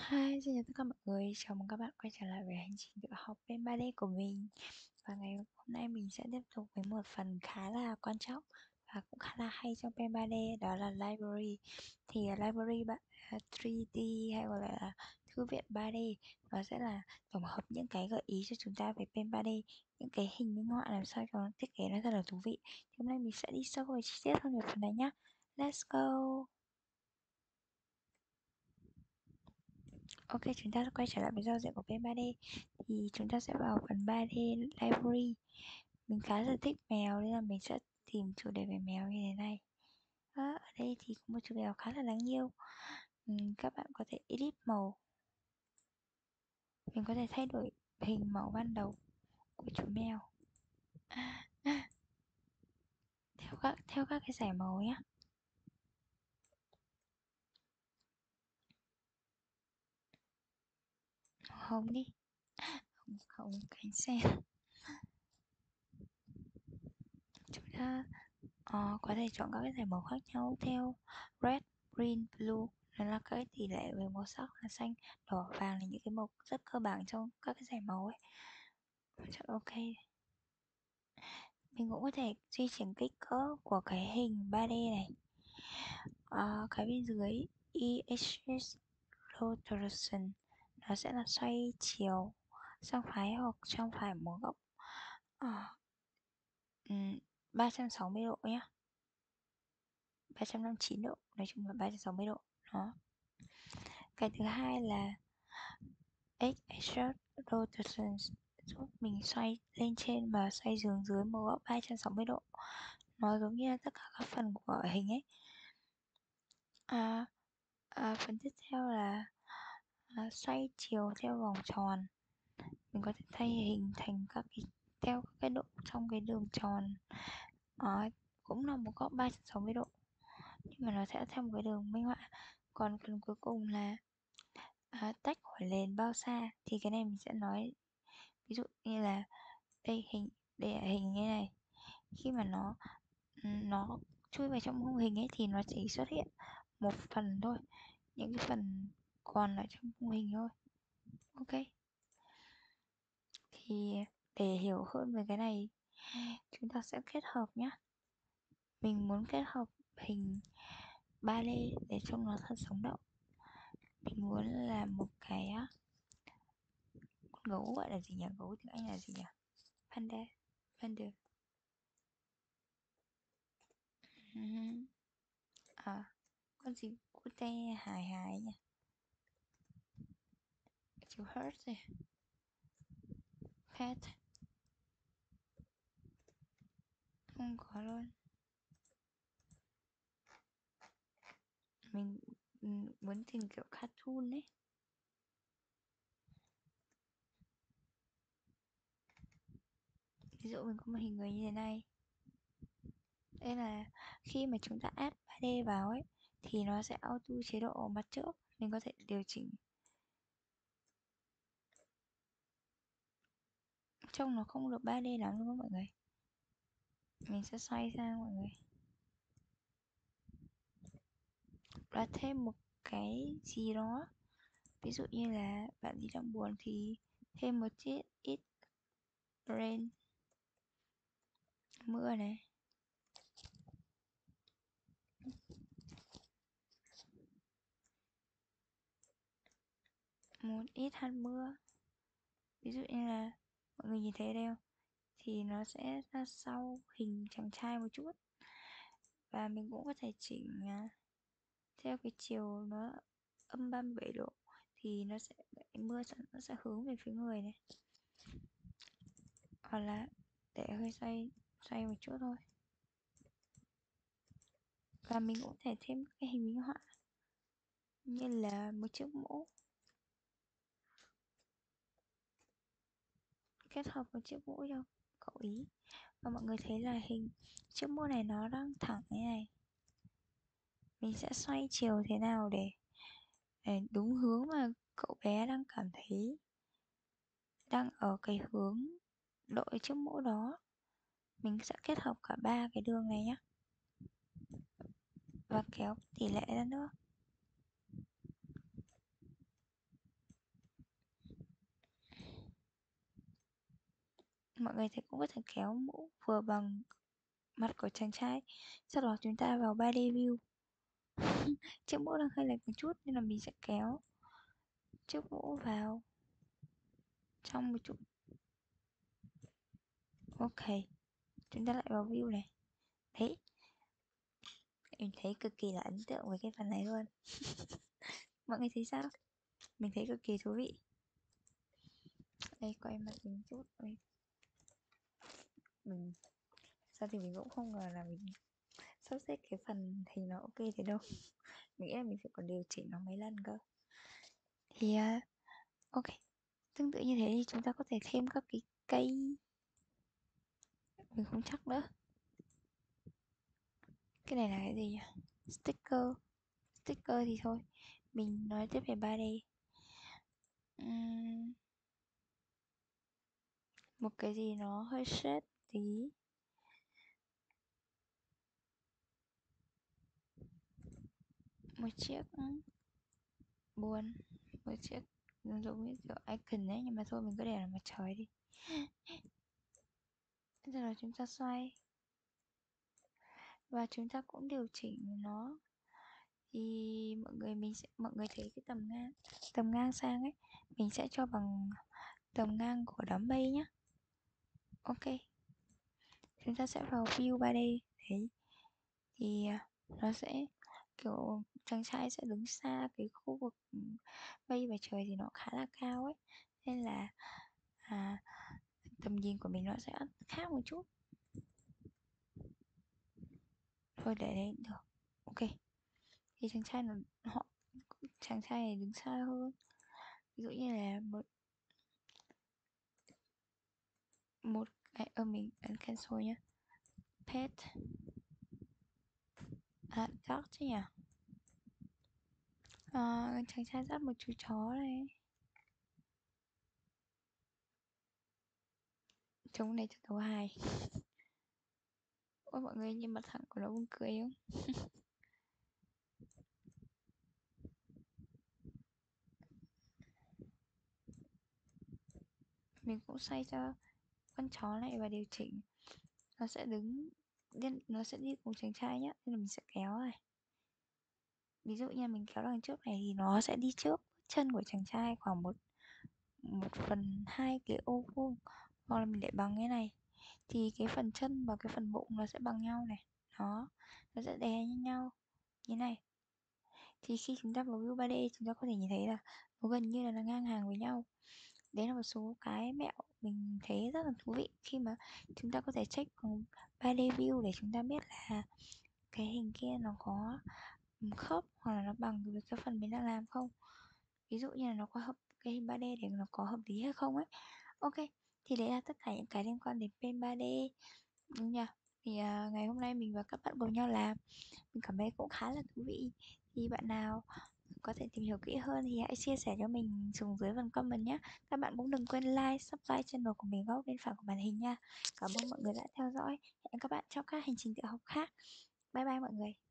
Hi, xin chào tất cả mọi người, chào mừng các bạn quay trở lại với hành trình tự học bên 3D của mình. Và ngày hôm nay mình sẽ tiếp tục với một phần khá là quan trọng và cũng khá là hay trong pen 3D, đó là library. Thì library 3D hay gọi là thư viện 3D, nó sẽ là tổng hợp những cái gợi ý cho chúng ta về pen 3D, những cái hình minh họa làm sao cho nó thiết kế nó thật là thú vị. Thì hôm nay mình sẽ đi sâu vào chi tiết hơn về phần này nhá. Let's go! Ok, chúng ta quay trở lại với giao diện của pen 3D. Thì chúng ta sẽ vào phần 3D Library. Mình khá là thích mèo nên là mình sẽ tìm chủ đề về mèo như thế này. Ở đây thì có một chú mèo khá là đáng yêu. Các bạn có thể edit màu. Mình có thể thay đổi hình màu ban đầu của chú mèo theo các cái giải màu nhé. Hồng đi, hồng cánh sen. Chúng ta có thể chọn các cái giải màu khác nhau theo red, green, blue. Đó là các cái tỷ lệ về màu sắc là xanh, đỏ, vàng là những cái màu rất cơ bản trong các cái giải màu ấy. Chọn ok. Mình cũng có thể di chuyển kích cỡ của cái hình 3D này. Cái bên dưới EHS Rotation nó sẽ là xoay chiều sang phải hoặc sang phải một góc uh, 360 độ nhé, 359 độ, nói chung là 360 độ đó. Cái thứ hai là X-Exert Rotation giúp mình xoay lên trên và xoay xuống dưới một góc 360 độ. Nó giống như là tất cả các phần của hình ấy. Phần tiếp theo là xoay chiều theo vòng tròn. Mình có thể thay hình thành theo các cái độ trong cái đường tròn. Cũng là một góc 360 độ nhưng mà nó sẽ theo một cái đường minh họa. Còn phần cuối cùng là tách khỏi nền bao xa, thì cái này mình sẽ nói ví dụ như là đây là hình như này. Khi mà nó chui vào trong khung hình ấy thì nó chỉ xuất hiện một phần thôi, những cái phần còn lại trong khung hình thôi. Ok, thì để hiểu hơn về cái này chúng ta sẽ kết hợp nhé. Mình muốn kết hợp hình 3D để trông nó thật sống động. Mình muốn làm một cái con gấu, gọi là gì nhỉ, gấu tiếng Anh là gì nhỉ, panda, panda. Con gì cute hài hài nhỉ, chú hurt này, pet, không có luôn. Mình muốn tìm kiểu cartoon ấy. Ví dụ mình có một hình người như thế này. Đây là khi mà chúng ta add 3D vào ấy thì nó sẽ auto chế độ mặt trước. Mình có thể điều chỉnh trông nó không được 3D lắm đúng không mọi người. Mình sẽ xoay sang mọi người, và thêm một cái gì đó. Ví dụ như là bạn gì đang buồn thì thêm một ít rain, mưa này, một ít hạt mưa. Ví dụ như là mọi người nhìn thấy đây không, thì nó sẽ ra sau hình chàng trai một chút. Và mình cũng có thể chỉnh theo cái chiều nó âm 37 độ thì nó sẽ, cái mưa nó sẽ hướng về phía người này, hoặc là để hơi xoay xoay một chút thôi. Và mình cũng có thể thêm cái hình minh họa như là một chiếc mũ, kết hợp một chiếc mũ cho cậu ý. Và mọi người thấy là hình chiếc mũ này nó đang thẳng như này. Mình sẽ xoay chiều thế nào để đúng hướng mà cậu bé đang cảm thấy đang ở cái hướng đội chiếc mũ đó. Mình sẽ kết hợp cả ba cái đường này nhé, và kéo tỷ lệ ra nữa. Mọi người thì cũng có thể kéo mũ vừa bằng mặt của chàng trai. Sau đó chúng ta vào 3D view. Chiếc mũ đang hơi lệch một chút nên là mình sẽ kéo chiếc mũ vào trong một chút. Ok, chúng ta lại vào view này. Đấy, em thấy cực kỳ là ấn tượng với cái phần này luôn. Mọi người thấy sao? Mình thấy cực kỳ thú vị. Đây, quay mặt mình chút. Đây. Mình sao thì mình cũng không ngờ là mình sắp xếp cái phần thì nó ok thế đâu. Mình nghĩ là mình phải còn điều chỉnh nó mấy lần cơ. Thì ok, tương tự như thế thì chúng ta có thể thêm các cái cây. Mình không chắc nữa. Cái này là cái gì nhỉ? Sticker. Sticker thì thôi, mình nói tiếp về 3D. Ừm, một cái gì nó hơi shade tí. Một chiếc buồn. Một chiếc giống như kiểu icon ấy, nhưng mà thôi mình cứ để là mặt trời đi. Bây giờ là chúng ta xoay và chúng ta cũng điều chỉnh nó. Thì mọi người thấy cái tầm ngang sang ấy, mình sẽ cho bằng tầm ngang của đám mây nhá. Ok, chúng ta sẽ vào view 3D. Đấy, thì nó sẽ kiểu chàng trai sẽ đứng xa cái khu vực mây và trời thì nó khá là cao ấy, nên là à, tầm nhìn của mình nó sẽ khác một chút. Thôi để đấy được. Ok, thì chàng trai này đứng xa hơn. Ví dụ như là một cái mình ấn cancel nhé. Pet dog chứ nhỉ. Chàng trai dắt một chú chó này. Trông này cho tấu hài. Ôi mọi người nhìn mặt thẳng của nó buồn cười không? Mình cũng xoay cho con chó này và điều chỉnh. Nó sẽ nó sẽ đi cùng chàng trai nhá, nên là mình sẽ kéo này. Ví dụ như mình kéo đằng trước này thì nó sẽ đi trước chân của chàng trai khoảng 1/2 cái ô vuông. Hoặc là mình để bằng cái này thì cái phần chân và cái phần bụng nó sẽ bằng nhau này. Đó, nó sẽ đè như nhau như này. Thì khi chúng ta vào view 3D chúng ta có thể nhìn thấy là nó gần như là ngang hàng với nhau. Đấy là một số cái mẹo mình thấy rất là thú vị khi mà chúng ta có thể check bằng 3D view để chúng ta biết là cái hình kia nó có khớp hoặc là nó bằng với cái phần mình đang làm không. Ví dụ như là nó có hợp cái hình 3D để nó có hợp lý hay không ấy. Ok, thì đấy là tất cả những cái liên quan đến pen 3D, đúng nhỉ? Thì ngày hôm nay mình và các bạn cùng nhau làm, mình cảm thấy cũng khá là thú vị. Thì bạn nào có thể tìm hiểu kỹ hơn thì hãy chia sẻ cho mình xuống dưới phần comment nhé. Các bạn cũng đừng quên like, subscribe channel của mình góc bên phải của màn hình nha. Cảm ơn mọi người đã theo dõi. Hẹn các bạn trong các hành trình tự học khác. Bye bye mọi người.